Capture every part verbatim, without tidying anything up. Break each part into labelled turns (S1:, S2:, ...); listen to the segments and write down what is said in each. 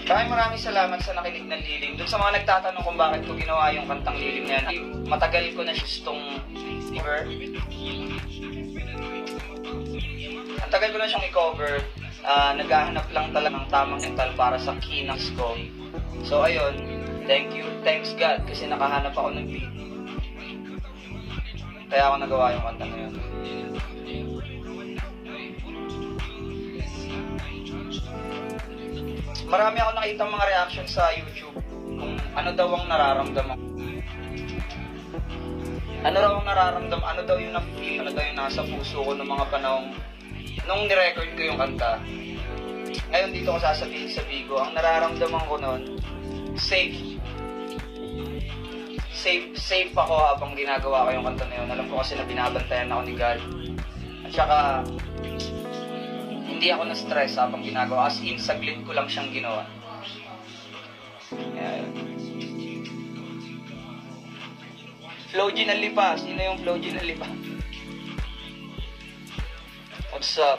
S1: Maraming maraming salamat sa nakinig ng Lilim. Doon sa mga nagtatanong kung bakit ko ginawa yung kantang Lilim na yan, matagal ko na gustong cover. Ang tagal ko na siyang i-cover. Uh, naghahanap lang talaga ng tamang mental para sa kinaks ko. So ayun, thank you, thanks God kasi nakahanap ako ng beat. Kaya ako nagawa yung kanta na yun. Marami ako nakita mga reaction sa YouTube kung ano daw ang nararamdaman. Ano daw ang nararamdaman, ano daw yung na-feel, ano daw yung nasa puso ko ng mga panahong nung ni-record ko yung kanta. Ngayon dito ko sasabihin sa Bigo, ang nararamdaman ko noon, safe. Safe, safe ako habang ginagawa ko yung kanta na yun. Alam ko kasi na binabantayan ako ni God. At saka, hindi ako na-stress habang ginagawa. As in, saglit ko lang siyang ginawa. Ayan. Flow G na lipa. Sino yung Flow G na lipa? What's up?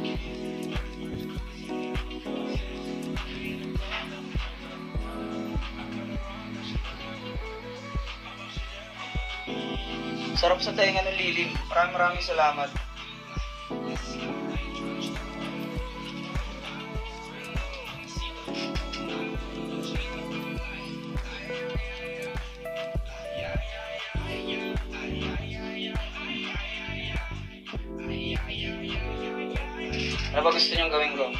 S1: Sarap sa tainga ng Lilim. Maraming maraming salamat. Ano ba gusto niyong gawin ko?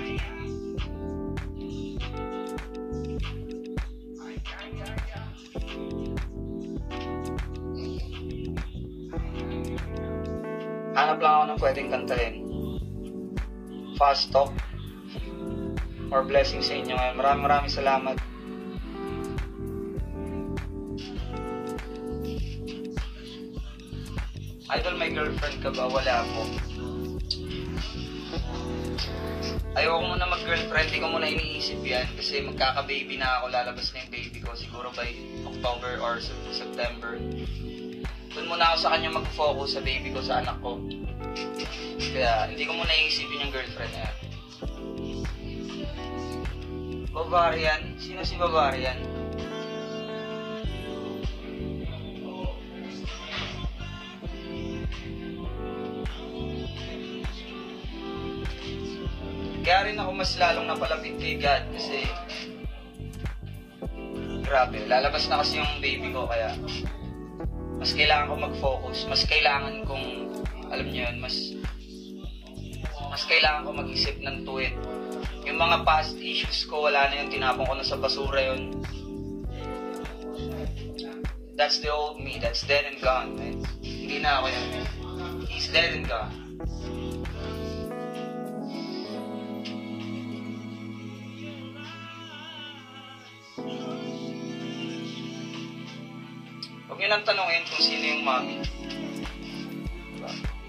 S1: Hanap lang ako ng pwedeng kantahin. Fast talk. More blessings sa inyo ngayon. Maraming maraming salamat. Idol, may girlfriend ka ba? Wala ako. Ayoko muna mag-girlfriend, di ko muna iniisip yan kasi magkaka-baby na ako, lalabas na yung baby ko siguro by October or September. Doon muna ako sa kanya mag-focus sa baby ko, sa anak ko. Kaya hindi ko muna iisipin yung girlfriend niya. Bavarian? Sino si Bavarian? Kaya rin ako mas lalong napalapit kay God kasi grabe, lalabas na kasi yung baby ko kaya mas kailangan ko mag-focus, mas kailangan kong, alam niyo yun, mas mas kailangan ko mag-isip ng tuwid. Yung mga past issues ko, wala na yung tinapon ko na sa basura yun. That's the old me, that's dead and gone, man. Hindi na ako yun. He's dead and gone. Huwag nyo lang tanongin kung sino yung mami. Diba?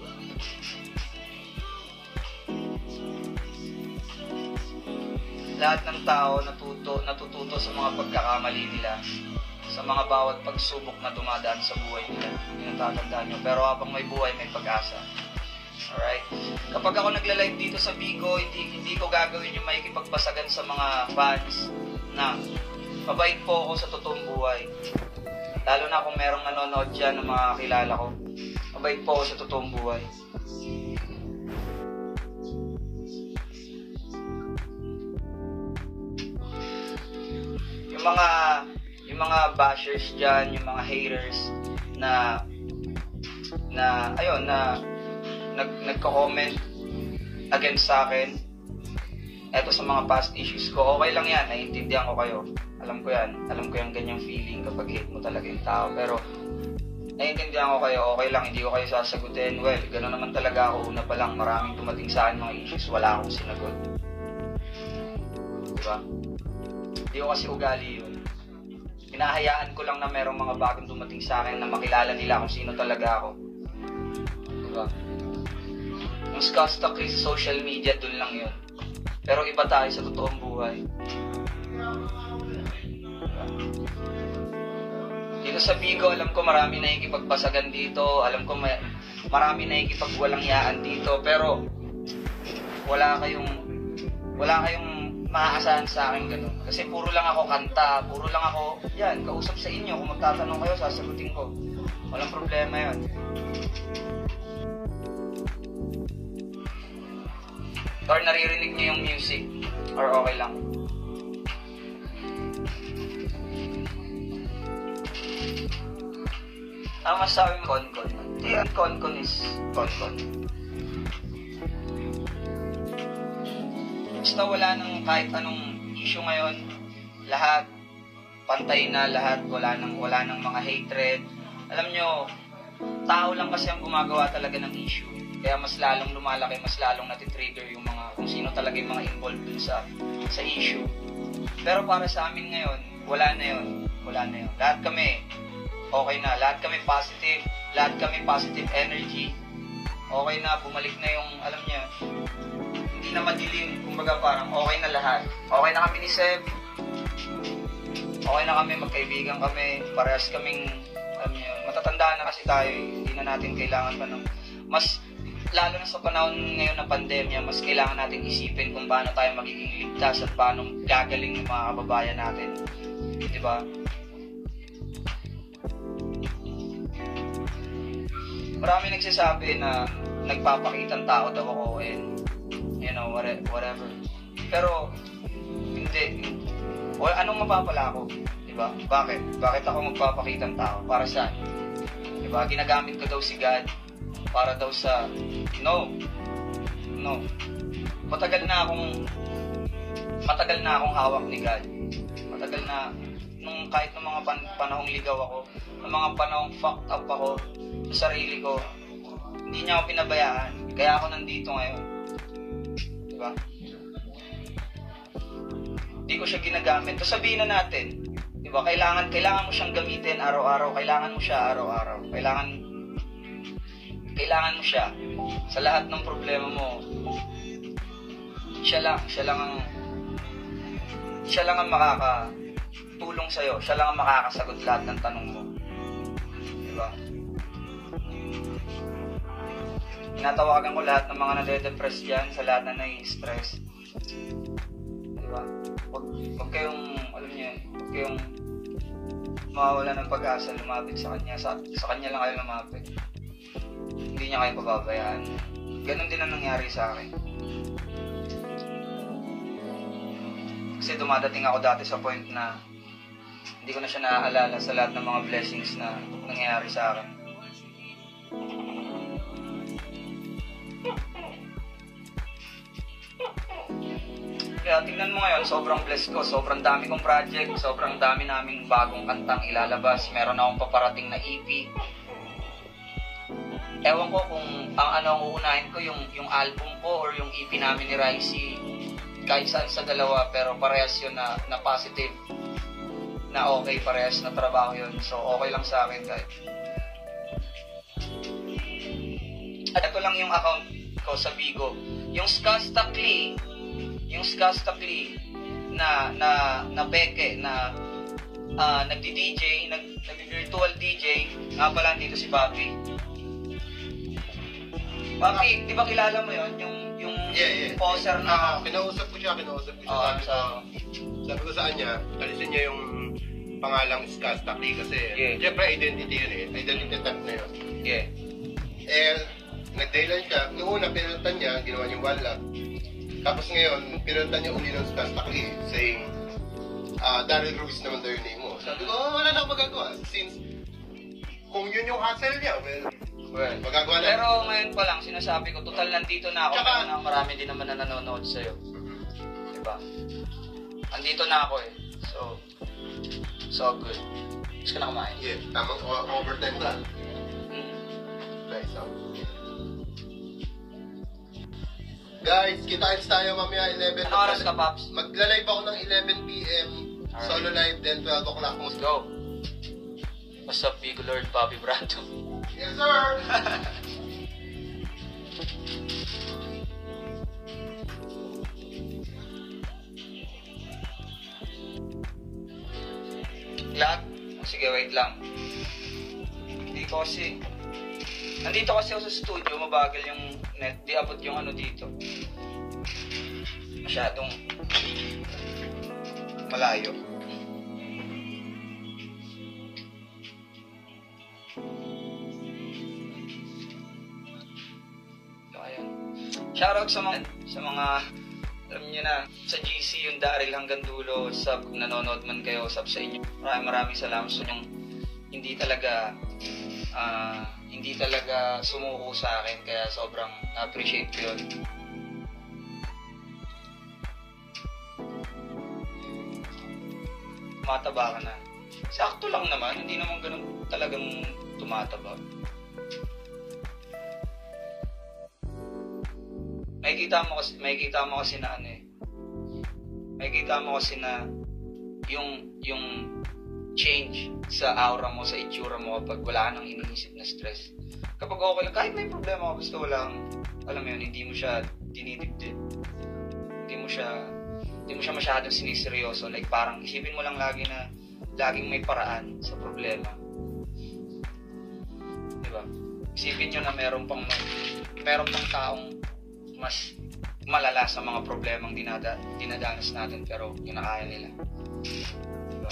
S1: Lahat ng tao natuto, natututo sa mga pagkakamali nila, sa mga bawat pagsubok na dumadaan sa buhay nila. Yun ang tatandaan nyo. Pero habang may buhay, may pag-asa. Alright? Kapag ako nagla-live dito sa Bigo, hindi, hindi ko gagawin yung makikipagpasagan sa mga fans na mabait po ako sa totoong buhay. Lalo na kung merong nanonood dyan ng mga kilala ko. Mabait po ako sa totoong buhay. Yung mga yung mga bashers dyan, yung mga haters na na ayun na nag nagko-comment against sa akin. Eto sa mga past issues ko, okay lang yan, naiintindihan ko kayo. Alam ko yan, alam ko yung ganyang feeling kapag hate mo talaga yung tao. Pero, naiintindihan ko kayo, okay lang, hindi ko kayo sasagutin. Well, gano'n naman talaga ako. Una pa lang, maraming dumating sa akin mga issues, wala akong sinagot. Diba? Hindi ko kasi ugali yun. Hinahayaan ko lang na merong mga bagong dumating sa akin na makilala nila kung sino talaga ako. Diba? Yung ska-stuck sa social media, dun lang yun. Pero iba tayo sa totoong buhay. Dito sa Bigo, alam ko marami na ikipagpasagan dito. Alam ko may, marami na ikipagwalang yaan dito. Pero wala kayong wala kayong maaasahan sa akin ganun. Kasi puro lang ako kanta, puro lang ako, yan, kausap sa inyo. Kung magtatanong kayo, sasagutin ko. Walang problema yun. Or naririnig niyo yung music, or okay lang. Ang masabi mo, konkon. Hindi yan, konkon is konkon. Basta wala nang kahit anong issue ngayon, lahat, pantay na lahat, wala nang, wala nang mga hatred. Alam nyo, tao lang kasi ang gumagawa talaga ng issue. Kaya mas lalong lumalaki, mas lalong natitrigger yung mga, kung sino talaga yung mga involved dun sa, sa issue. Pero para sa amin ngayon, wala na yun. Wala na yun. Lahat kami, okay na. Lahat kami positive. Lahat kami positive energy. Okay na, bumalik na yung, alam niya, hindi na madilim. Kumbaga parang okay na lahat. Okay na kami ni Seb. Okay na kami, magkaibigan kami. Parehas kaming, alam niya, matatanda na kasi tayo. Hindi na natin kailangan pa ng, mas, lalo na sa panahon ngayon na pandemya, mas kailangan natin isipin kung paano tayo magiging ligtas at paano gagaling yung mga kababayan natin. Diba? Marami nagsasabi na nagpapakitang tao daw ako and you know, whatever. Pero, hindi. O, anong mapapala ako? Diba? Bakit? Bakit ako magpapakitang tao? Para saan? Diba? Ginagamit ko daw si God para daw sa... No. No. Matagal na akong... Matagal na akong hawak ni God. Matagal na... Nung kahit ng mga pan- panahong ligaw ako, ng mga panahong fucked up ako sa sarili ko, hindi niya ako pinabayaan. Kaya ako nandito ngayon. Diba? Hindi ko siya ginagamit. So sabihin na natin, diba? Kailangan, kailangan mo siyang gamitin araw-araw. Kailangan mo siya araw-araw. Kailangan, kailangan mo siya. Sa lahat ng problema mo, siya lang, siya lang ang, siya lang ang makakatulong sa'yo. Siya lang ang makakasagot lahat ng tanong mo. Diba? Tinatawagan ko lahat ng mga nade-depress dyan, sa lahat na nai-stress. Diba? Huwag, huwag kayong, alam niyo yun, huwag kayong mawawala ng pag-asa, lumapit sa kanya. Sa, sa kanya lang kayo lumapit. Hindi niya kayo pababayaan. Ganon din ang nangyari sa akin. Kasi dumadating ako dati sa point na hindi ko na siya naaalala sa lahat ng mga blessings na nangyayari sa akin. Kaya tingnan mo ngayon, sobrang blessed ko, sobrang dami kong project, sobrang dami naming bagong kantang ilalabas, meron akong paparating na E P. Ewan ko kung ang ano ang uunahin ko, yung, yung album ko or yung E P namin ni Ricey, kahit saan sa dalawa, pero parehas yun na, na positive, na okay, parehas na trabaho yun. So okay lang sa akin kahit. At ito lang yung account ko sa Bigo. Yung Skastakli, yung Skastakli na na na beke na uh, nagdi-D J, nag nag-virtual D J, nga pala dito si Papi. Papi, di ba kilala mo yon yung yung
S2: yeah, yeah.
S1: poser na
S2: uh, kinausap ko siya, kinausap ko siya.
S1: Oh,
S2: sabi,
S1: so,
S2: sabi ko sa kanya, alisin niya yung pangalang Skastakli kasi
S1: yeah.
S2: Siyempre identity yun eh, identity tag na yun.
S1: Yeah.
S2: Eh, nag-daylan siya. Noong una, pinuntan niya, ginawa niyang wala. Tapos ngayon, pinuntan niya uli ng Skastakli, saying, uh, Daryl Ruiz naman daw yung name mo. Sabi ko, oh, wala na akong magagawa. Since, kung yun yung hassle niya, well, well magagawa na.
S1: Pero ngayon pa lang, sinasabi ko, total nandito na ako. Tsaka, na marami din naman na nanonood sa'yo. Mm-hmm. Diba? Andito na ako eh. So, so good. Gusto ka na kumain?
S2: Yeah, tamang uh, overtime ka.
S1: Mm.
S2: Nice, oh. Guys, kita-kits tayo mamaya eleven.
S1: Anong oras ka, Paps?
S2: Magla-live ako ng eleven p m
S1: Alright.
S2: Solo live, then twelve o'clock.
S1: Let's go. What's up, Big Lord Bobby Brando?
S2: Yes, sir!
S1: Lahat? Sige, wait lang. Hindi ko kasi... Nandito kasi ako sa studio, mabagal yung net. Di abot yung ano dito. Masyadong malayo. So, ayun. Shoutout sa mga, sa mga, alam niyo na, sa G C yung Daryl hanggang dulo, sub, kung nanonood man kayo, sub sa inyo. Maraming maraming salamat sa inyong hindi talaga, ah, uh, hindi talaga sumuko sa akin, kaya sobrang appreciate ko yun. Tumataba ka na. Sakto lang naman, hindi naman ganun talagang tumataba. Makikita mo kasi, makikita mo kasi na ano eh. Makikita mo kasi na yung, yung change sa aura mo, sa itsura mo kapag wala ka nang iniisip na stress. Kapag okay, kahit may problema ka, basta wala kang, alam mo yun, hindi mo siya dinidibdib. Hindi mo siya, hindi mo siya masyadong siniseryoso. Like parang isipin mo lang lagi na laging may paraan sa problema. Diba? Isipin nyo na meron pang, meron pang taong mas malala sa mga problemang dinada, dinadanas natin pero kinakaya nila. Diba?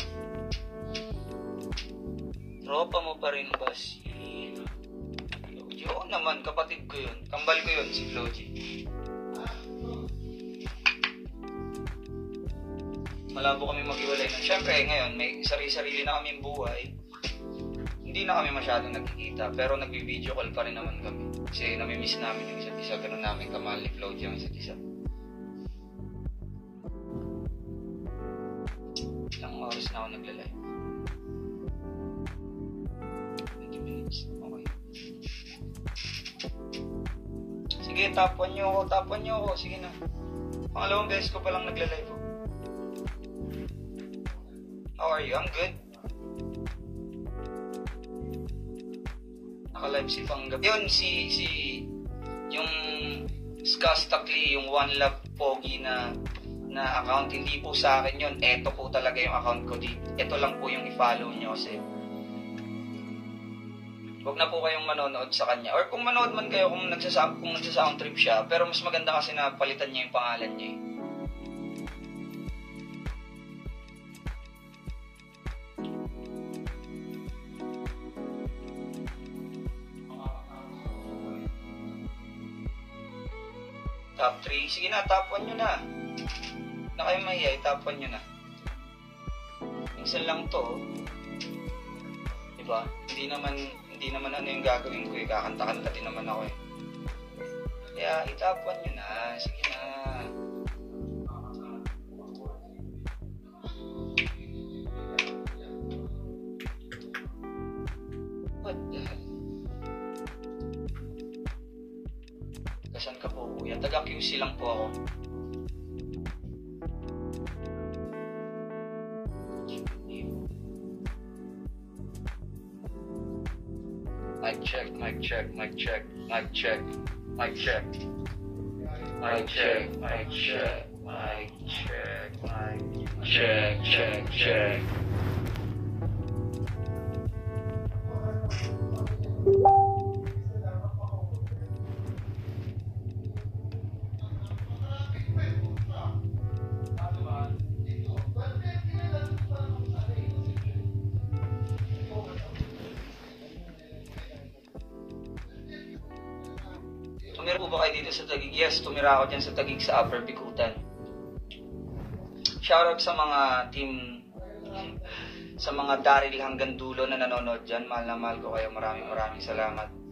S1: Tropa mo pa rin ba si Floji? Oo naman, kapatid ko yun. Kambal ko yun, si Floji. Malabo kami mag-iwalay nun. Siyempre, ngayon, may sarili-sarili na kami buhay. Hindi na kami masyadong nagkikita, pero nag-video call pa rin naman kami. Kasi namimiss namin yung isa't isa. Ganun namin kamahal ni Floji ang isa't isa. Ilang oras na ako nagla-live? twenty minutes. Okay. Sige, tapuan nyo ako. Tapuan nyo ako. Sige na. Pangalawang beses ko palang nagla-live. Oh. How are you? I'm good. Naka-live si Panggap. Yun, si, si, yung Skastakli, yung One Love Pogi na, na account, hindi po sa akin yun. Eto po talaga yung account ko dito. Ito lang po yung i-follow nyo kasi huwag na po kayong manonood sa kanya. Or kung manood man kayo, kung nagsasound, kung nagsasound trip siya, pero mas maganda kasi na palitan niya yung pangalan niya eh. Top three. Sige na, top one nyo na. Na kayo mahiyay, top one nyo na. Minsan lang to. Diba? Hindi naman, hindi naman ano yung gagawin ko eh. Kakanta-kanta din naman ako eh. Kaya, itop one nyo na. Sige na. What the hell? Kasan ka po, kuya? Taga-Q C lang po ako. Mic check, mic check, mic check, mic check, mic check. Mic check, mic check, mic check, mic check, check, check. Tumira po ba kayo dito sa Taguig? Yes, tumira ako dyan sa Taguig sa Upper Bikutan. Shoutout sa mga team, sa mga Daryl hanggang dulo na nanonood dyan. Mahal na mahal ko kayo. Maraming maraming salamat.